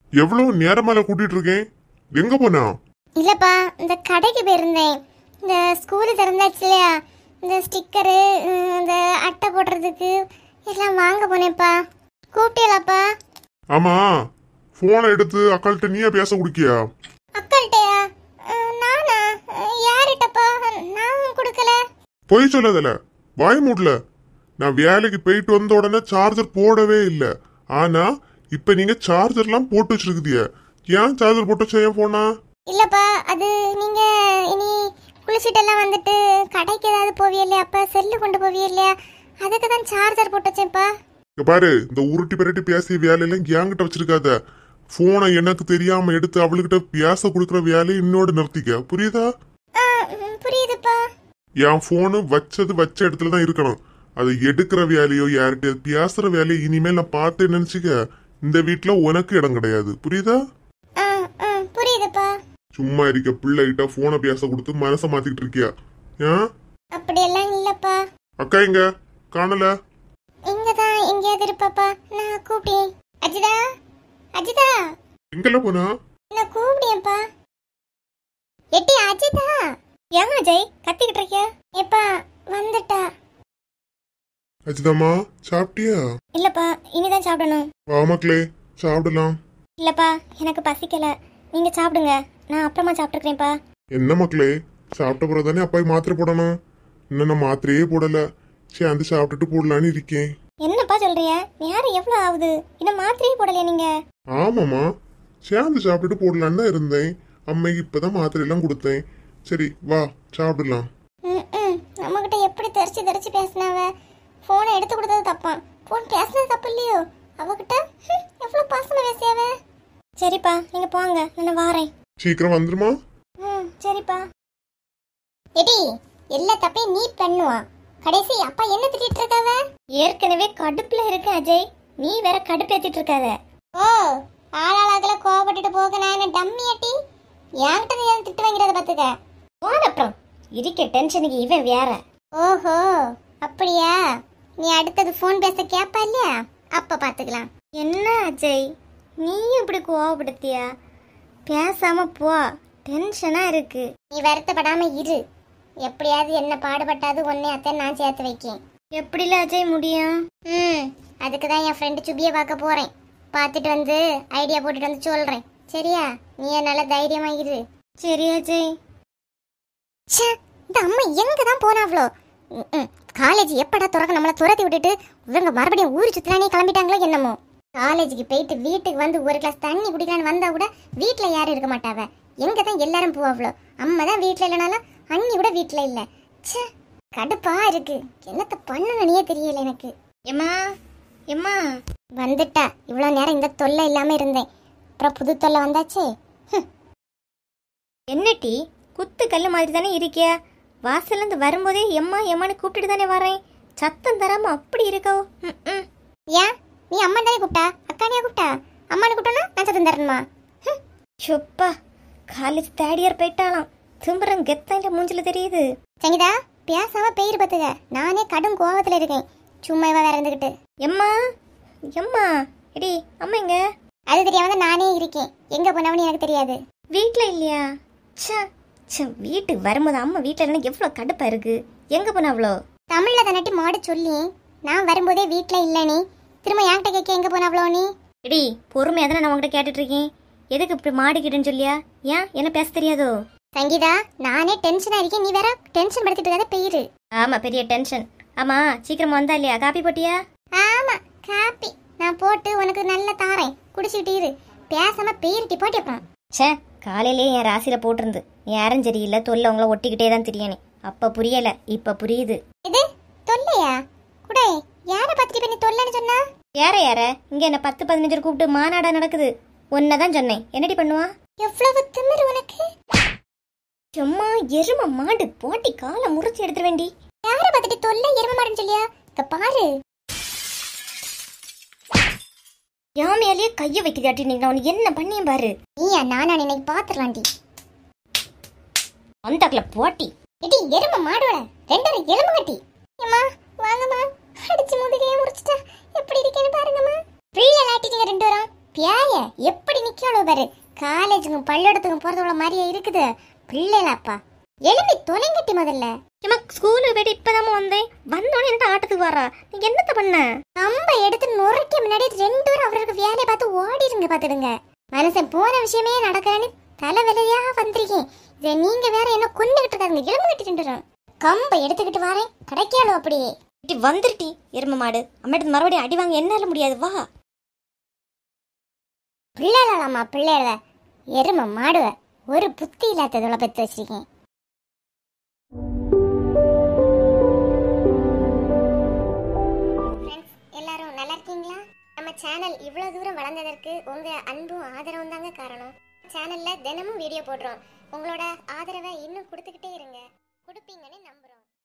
எவ்வளவு நேரமால கூட்டிட்டு இருக்கேன், எங்க போனா? இல்லப்பா, இந்த கடைக்கு போயிருந்தேன். இந்த ஸ்கூலு திறந்தாச்சு இல்லையா, இந்த ஸ்டிக்கரு, இந்த அட்டை போடுறதுக்கு எல்லாம் வாங்க போனேன்ப்பா. கூப்பிட்டீங்களாப்பா? ஆமா, போனை எடுத்து அக்காள்கிட்ட நீயா பேச குடிக்கியா? அக்காள்கிட்டயா? நானா? யார்கிட்டப்பா? நான் கொடுக்கல. பொய் சொல்லாதல, வாய் மூடல. நான் வேலைக்கு போயிட்டு வந்த உடனே சார்ஜர் போடவே இல்ல. ஆனா இப்ப நீங்க சார்ஜர்லாம் போட்டு வச்சிருக்குதிய, ஏன் சார்ஜர் போட்டு வச்ச ஏன் போனா? இல்லப்பா, அது நீங்க இனி குளிச்சுட்டு எல்லாம் வந்துட்டு கடைக்கு ஏதாவது போவிய இல்லையா, அப்ப செல்லு கொண்டு போவிய இல்லையா, அதுக்கு தான் சார்ஜர் போட்டு வச்சேன்ப்பா. பாரு, இந்த உருட்டி பெரட்டி பேசிய வேலையெல்லாம் என்கிட்ட வச்சிருக்காத. போனை எனக்கு தெரியாம எடுத்து அவளுக்கிட்ட பேச கொடுக்கற வேலையை இன்னோட நிறுத்திக்க, புரியுதா? புரியுதுப்பா. என் போனு வச்சது வச்ச இடத்துலதான் இருக்கணும். அது எடுக்கிற வேலையோ யார்கிட்ட பேசுற வேலையோ இனிமேல் நான் பார்த்து நினைச்சுக்க, இந்த வீட்டுல உனக்கு இடம் கிடையாது, புரியுதா? புரியுதுப்பா. சும்மா இருக்க பிள்ளைகிட்ட போனை பேச கொடுத்து மனச மாத்திக்கிட்டு இருக்கியா? அப்படியெல்லாம் இல்லப்பா. அக்கா எங்க காணல? இங்கதான் எங்கேயாவது இருப்பாப்பா, நான் கூப்பிட்டேன். அஜிதா, அஜிதா, எங்கல போனா? நான் கூப்பிட்டேன்ப்பா. எட்டி அஜிதா. ஏன் அஜய் கத்திக்கிட்டு இருக்கியா? எப்பா வந்துட்டா. அஜிதாமா, சாப்பிட்டியா? இல்லப்பா, இனிதான் சாப்பிடணும். வா மக்களே, சாப்பிடலாம். இல்லப்பா, எனக்கு பசிக்கல, நீங்க சாப்பிடுங்க, நான் அப்புறமா சாப்பிட்டுக்கிறேன்ப்பா. என்ன மக்களே, சாப்பிட்ட பிறகு தானே அப்பாய் மாத்திரை போடணும். இன்னும் நான் மாத்திரையே போடல, சேர்ந்து சாப்பிட்டுட்டு போடலான்னு இருக்கேன். என்னப்பா சொல்றிய? நேரம் எவ்வளவு ஆகுது, இன்னும் மாத்திரையே போடலையா நீங்க? ஆமாமா, சேர்ந்து சாப்பிட்டுட்டு போடலான்னு தான் இருந்தேன். அம்மைக்கு இப்பதான் மாத்திரை எல்லாம் கொடுத்தேன். சரி வா சாப்பிடலாம். நம்ம கிட்ட எப்படி தெரிச்சு பேசினாவ? போனை எடுத்து கொடுத்தது தப்பா, போன் பேசினது தப்பு இல்லையோ? அவகிட்ட எவ்வளவு பாசமா பேசியாவ. சரிப்பா, நீங்க போங்க, நான் வாரேன். சீக்கிரம் வந்துருமா? சரிப்பா. எடி, எல்லா தப்பையும் நீ பண்ணுவா, கடைசி அப்பா என்ன திட்டிட்டு இருக்காவ? ஏற்கனவே கடுப்புல இருக்கு அஜய், நீ வேற கடுப்பு ஏத்திட்டு இருக்காத. ஓ, ஆளாளாக்கல கோவப்பட்டுட்டு போக நான் என்ன டம்மி அட்டி? என்கிட்ட நீ திட்டு வாங்கிறத பாத்துக்க. போன அப்புறம் இருக்க டென்ஷனுக்கு இவன் வேற. ஓஹோ, அப்படியா? நீ அடுத்தது போன் பேச கேப்பா இல்லையா, அப்ப பாத்துக்கலாம். என்ன அஜய், நீயும் இப்படி கோவப்படுத்தியா? பேசாம போ, டென்ஷனா இருக்கு. நீ வருத்தப்படாம இரு, எப்படியாவது என்ன பாடுபட்டாது ஒன்னே அத்தை நான் சேர்த்து வைக்கேன். எப்படில அஜய் முடியும்? அதுக்குதான் என் ஃப்ரெண்டு சுபியை பார்க்க போறேன். பார்த்துட்டு வந்து ஐடியா போட்டுட்டு வந்து சொல்றேன், சரியா? நீ நல்ல தைரியமா இரு. சரி அஜய். இந்த அம்மா எங்க தான் போனாவளோ? காலேஜ் எப்படா திறக்க, நம்மள துரத்தி விட்டுட்டு இவங்க மறுபடியும் ஊரு சுத்தலானே கிளம்பிட்டாங்களோ என்னமோ. காலேஜுக்கு போயிட்டு வீட்டுக்கு வந்து ஒரு கிளாஸ் தண்ணி குடிக்கலான்னு வந்தா கூட வீட்டுல யாரும் இருக்க மாட்டாவ. எங்க தான் எல்லாரும் போவாவளோ? அம்மா தான் வீட்டுல இல்லைனாலும் அண்ணி கூட வீட்டுல இல்ல. கடுப்பா இருக்கு, என்னத்த பண்ணணும்னே தெரியல எனக்கு. எம்மா எம்மா வந்துட்டா. இவ்வளவு நேரம் இந்த தொல்லை இல்லாம இருந்தேன், அப்புறம் புது தொல்லை வந்தாச்சே. என்னட்டி குத்து கல்லு மாதிரி தானே இருக்கியா? வாசல்ல இருந்து வரும்போதே எம்மா எம்மான்னு கூப்பிட்டுட்டு தானே வரேன், சத்தம் தராம அப்படி இருக்கோ? ஏன் நீ அம்மா தானே கூப்பிட்டா, அக்கானியா கூப்பிட்டா? அம்மானு கூப்பிட்டோன்னா நான் சத்தம் தரணுமா? சுப்பா, காலேஜ் தேர்ட் இயர் போயிட்டாலாம், திம்பரம் கெத்தாண்ட மூஞ்சில தெரியுது. சங்கீதா, பேசாம பெயர் பார்த்துக்க, நானே கடும் கோவத்துல இருக்கேன். சும்மா இவ வேற இருந்துகிட்டு. எம்மா எம்மா, எடி அம்மா எங்க? அது தெரியாம தான் நானே இருக்கேன், எங்க போனவனு எனக்கு தெரியாது. வீட்டுல இல்லையா? வீட்டுக்கு வரும்போது அம்மா வீட்டுல இருந்தா எவ்வளவு கடுப்பா இருக்கு. எங்க போன அவ்வளோ? தமிழ்ல தானட்டி மாடு சொல்லி, நான் வரும்போதே வீட்டுல இல்ல, நீ திரும்ப என்கிட்ட கேட்க எங்க போன அவ்வளோ நீ? எடி பொறுமையா தானே நான் உங்ககிட்ட கேட்டுட்டு இருக்கேன், எதுக்கு இப்படி மாடிக்கிட்டுன்னு சொல்லியா? ஏன் என்ன பேச தெரியாதோ? சங்கீதா, நானே டென்ஷனா இருக்கேன், நீ வேற டென்ஷன் படுத்திட்டு இருக்காத பெயிரு. ஆமா, பெரிய டென்ஷன். ஆமா, சீக்கிரமா வந்தா இல்லையா? காப்பி போட்டியா? ஆமா, காப்பி நான் போட்டு உனக்கு நல்ல தாரேன், குடிச்சிட்டு இரு. பேசாம பெயிரிட்டி போட்டியப்பான். சே, காலையிலேயே என் ராசியில போட்டிருந்து யாரும் சரியில்லை, தொல்லை உங்களை ஒட்டிக்கிட்டே தான் தெரியானே. அப்ப புரியல, இப்ப புரியுது. இது தொல்லையா? குடே, யார பத்திரி பண்ணி தொல்லைன்னு சொன்னா? யார இங்க என்ன 10-15 கூப்பிட்டு மாநாடா நடக்குது. ஒன்னதான் சொன்னேன், என்னடி பண்ணுவா? எவ்வளவு திமிரு உனக்கு! சும்மா எரும மாடு போட்டி காலை முறிச்சு எடுத்துட வேண்டி. யார பத்திட்டு தொல்லை எரும மாடுன்னு சொல்லியா? இத பாரு, யாமையாலேயே கைய வைக்கிறாட்டி நீங்க அவனுக்கு என்ன பண்ணியும் பாரு. நீயா நானா இன்னைக்கு பாத்துடலாண்டி. அந்தக்கல போட்டி எடி எரும மாடோட ரெண்டரை எலும்பு கட்டி. அம்மா வாங்கம்மா, அடிச்சு முதுகையே முடிச்சிட்டா, எப்படி இருக்கேன்னு பாருங்கம்மா. ஃப்ரீயா லாட்டிட்டீங்க ரெண்டு வரும், பியாய எப்படி நிக்கணும் பாரு. காலேஜுக்கும் பள்ளிக்கூடத்துக்கும் போறதுல மாதிரியே இருக்குது. பிள்ளைலாப்பா எழுப்பி தொலைங்கட்டி முதல்ல. ஏமா ஸ்கூலுக்கு போயிட்டு இப்பதான் வந்தேன். வந்தோடனே என்ன ஆட்டத்துக்கு வரா? நீங்க என்னத்த பண்ண? கம்ப எடுத்து நுரைக்க முன்னாடி 2 பேரும் அவருக்கு வேலையை பார்த்து ஓடிடுங்க. பாத்துடுங்க மனுஷன் போன விஷயமே நடக்கான்னு தலைவலியா வந்திருக்கேன். இதை நீங்க வேற என்ன கொண்டுகிட்டு இருக்காங்க. எலும்பு கட்டிட்டு கம்ப எடுத்துக்கிட்டு வரேன். கிடைக்காலும் அப்படியே வந்துருட்டி எரும மாடு. அம்மாட்டு மறுபடியும் அடி வாங்க என்னால முடியாது. வா பிள்ளைலாமா பிள்ளைல எரும மாடுவ. ஒரு புத்தி இல்லாததோட பெற்று வச்சிருக்கேன். எல்லாரும் நல்லா இருக்கீங்களா? நம்ம சேனல் இவ்வளவு தூரம் வளர்ந்ததற்கு உங்க அன்பும் ஆதரவும் தாங்க காரணம். சேனல்ல தினமும் வீடியோ போடுறோம். உங்களோட ஆதரவை இன்னும் கொடுத்துக்கிட்டே இருங்க. கொடுப்பீங்கன்னு நம்புறோம்.